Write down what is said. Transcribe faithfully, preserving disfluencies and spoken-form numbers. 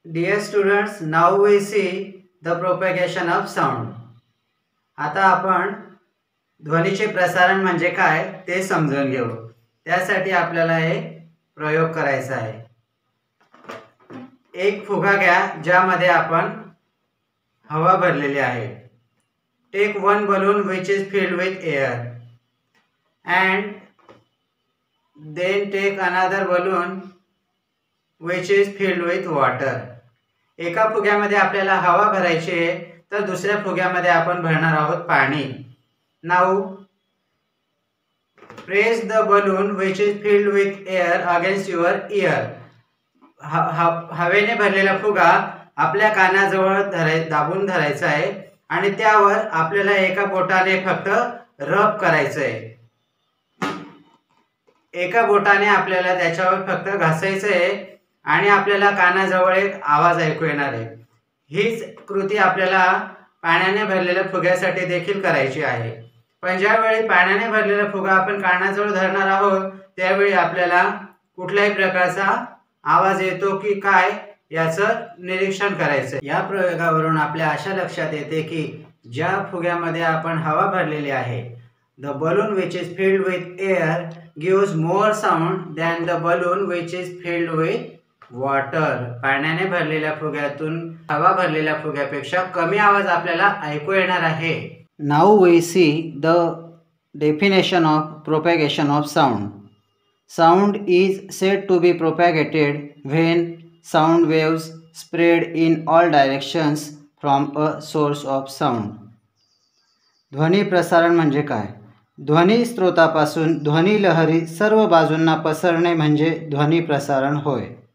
Dear students, now we see the propagation of sound. आता आपण ध्वनीचे प्रसारण म्हणजे काय ते समजून घेऊ. त्यासाठी आपल्याला एक प्रयोग करायचा आहे. एक फुगा घ्या ज्यामध्ये आपण हवा भरलेली आहे. Take one balloon which is filled with air and then take another balloon which is filled with water. एका फुग्यामध्ये आपल्याला हवा भरायची आहे तर दुसऱ्या फुग्यामध्ये आपण भरणार आहोत पाणी. Now press the balloon which is filled with air against your ear. हवेने भरलेला फुगा आपल्या कानाजवळ धराय दाबून धरायचा आहे आणि त्यावर आपल्याला एका बोटाने फक्त रब करायचं आहे. एका बोटाने आपल्याला त्याच्यावर फक्त घासायचं आहे आणि आपल्याला कानाजवळ एक आवाज ऐकू येणार आहे. हीच कृती आपल्याला पाण्याने भरलेल्या फुग्यासाठी देखील करायची आहे. पण ज्यावेळी पाण्याने भरलेला फुगा आपण कानाजवळ धरणार आहोत त्यावेळी आपल्याला कुठल्याही प्रकारचा आवाज येतो की काय याचं निरीक्षण करायचं. या प्रयोगावरून आपल्या अशा लक्षात येते की ज्या फुग्यामध्ये आपण हवा भरलेली आहे, the balloon which is filled with air gives more sound than the balloon which is filled with water. पाण्याने भरलेल्या फुग्यातून हवा भरलेल्या फुग्यापेक्षा कमी आवाज आपल्याला ऐकू येणार आहे. Now we see the definition of propagation of sound. Sound is said to be propagated when sound waves spread in all directions from a source of sound. ध्वनी प्रसारण म्हणजे काय? ध्वनी स्रोतापासून ध्वनी लहरी सर्व बाजूंना पसरणे म्हणजे ध्वनी प्रसारण होय.